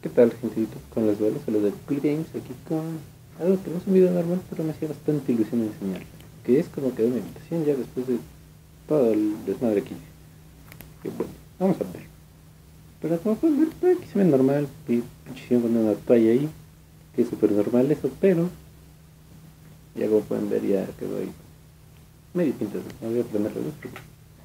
¿Qué tal, gentito? Con las balas, a los de Cool Games, aquí con algo que no es un video normal, pero me hacía bastante ilusión enseñarles. Que es como quedó mi habitación ya después de todo el desmadre que hice. Que bueno, vamos a ver. Pero como pueden ver, pues, aquí se ve normal, y pinche con una toalla ahí, que es súper normal eso, pero ya como pueden ver ya quedó ahí medio pintado. No voy a prender la luz porque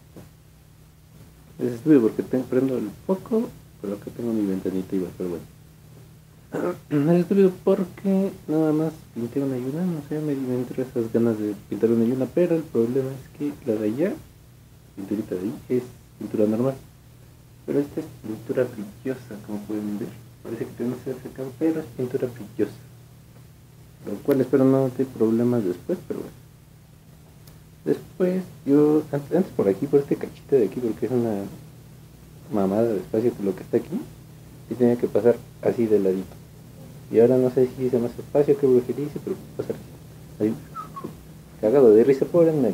es estudio porque prendo el foco, pero acá tengo mi ventanita igual, pero bueno. No es estúpido porque nada más pinté una yuna, no sé, me entró esas ganas de pintar una yuna, pero el problema es que la de allá, pinturita de ahí, es pintura normal. Pero esta es pintura brillosa, como pueden ver. Parece que tiene que ser secado, pero es pintura brillosa. Lo cual espero no tener problemas después, pero bueno. Después, yo, antes por aquí, por este cachito de aquí, porque es una mamada de espacio que lo que está aquí, y tenía que pasar así de ladito. Y ahora no sé si hice más espacio que brujería hice, pero pasar ahí, cagado de risa por en medio.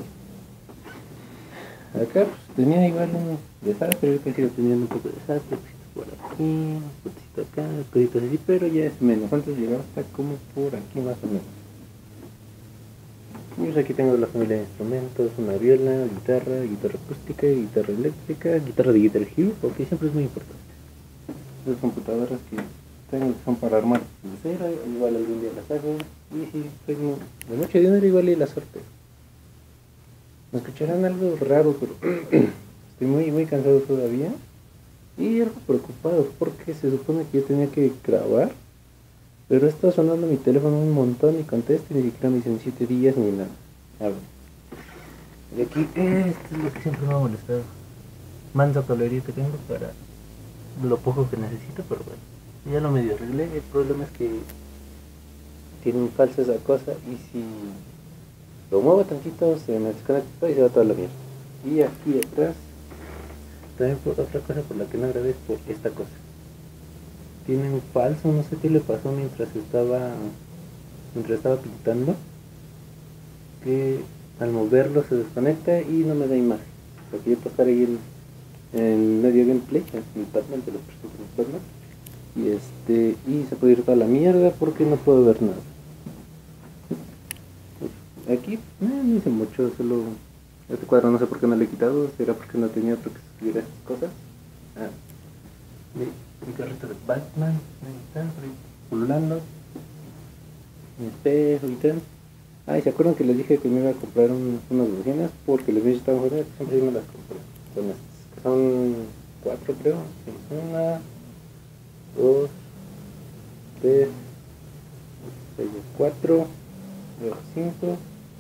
Acá pues, tenía igual un desastre, yo sigo teniendo un poco de desastre, por aquí, un poquito acá, cositas así, pero ya es menos. Antes llegaba hasta como por aquí más o menos. Y pues aquí tengo la familia de instrumentos, una viola, guitarra acústica, guitarra eléctrica, guitarra de Guitar Hero, porque siempre es muy importante. Las computadoras que tengo son para armar de cero, igual algún día las hago, y si tengo de mucho dinero igual y la sorteo. Me escucharán algo raro, pero estoy muy cansado todavía y algo preocupado porque se supone que yo tenía que grabar, pero está sonando mi teléfono un montón y contesto y ni siquiera me dicen 7 días ni nada. A ver. Y aquí, esto es lo que siempre me ha molestado. Mansa caloría que tengo para lo poco que necesito, pero bueno, ya lo medio arreglé. El problema es que tiene falsa esa cosa y si lo muevo tantito se me desconecta y se va toda la mierda. Y aquí atrás también por otra cosa por la que no grabé es por esta cosa. Tiene un falso, no sé qué le pasó mientras estaba pintando, que al moverlo se desconecta y no me da imagen. Porque yo puedo estar ahí en medio gameplay, en el Batman de los personajes de Batman, y se puede ir toda la mierda porque no puedo ver nada. Aquí no hice mucho, solo este cuadro no sé por qué no lo he quitado, será porque no tenía otro que escribir estas cosas. Mi carrito de Batman, ahí está, por ahí pululando, mi espejo y tal. Y se acuerdan que les dije que me iba a comprar unas bocinas porque les dije que estaban jodidas, siempre me las compré. Con estas, que son 4 creo. Una, 2, 3, 4, 5.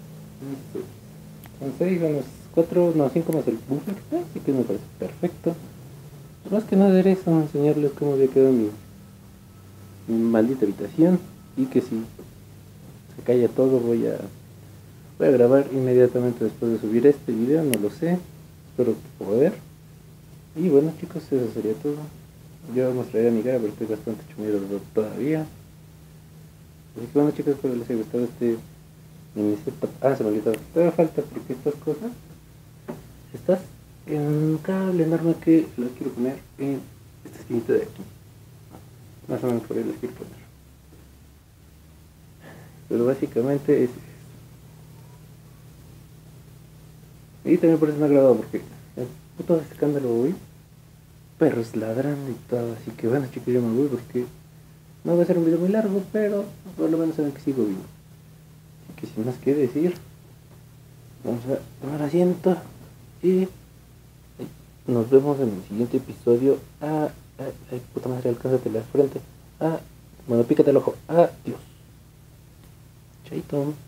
Son 6, son los 4, no, 5 más el buffer, así que me parece perfecto. Más que nada era eso, enseñarles cómo había quedado mi maldita habitación y que si se calla todo voy a grabar inmediatamente después de subir este video, no lo sé, espero poder. Y bueno chicos, eso sería todo. Yo mostraré a mi cara, pero estoy bastante chumido todavía. Así que bueno chicos, espero les haya gustado este mini setup. Se me olvidó, todavía falta porque estas cosas, estas en un cable enorme que las quiero poner en esta esquinita de aquí. Más o menos por ahí las quiero poner. Pero básicamente es. Y también por eso no he grabado porque todo este escándalo hoy, perros ladrando y todo. Así que bueno chicos, yo me voy porque no va a ser un video muy largo, pero por lo menos saben que sigo vivo. Así que sin más que decir, vamos a tomar asiento y nos vemos en el siguiente episodio. Ay, puta madre, alcánzate la frente. Bueno, pícate el ojo. Adiós. Chaito.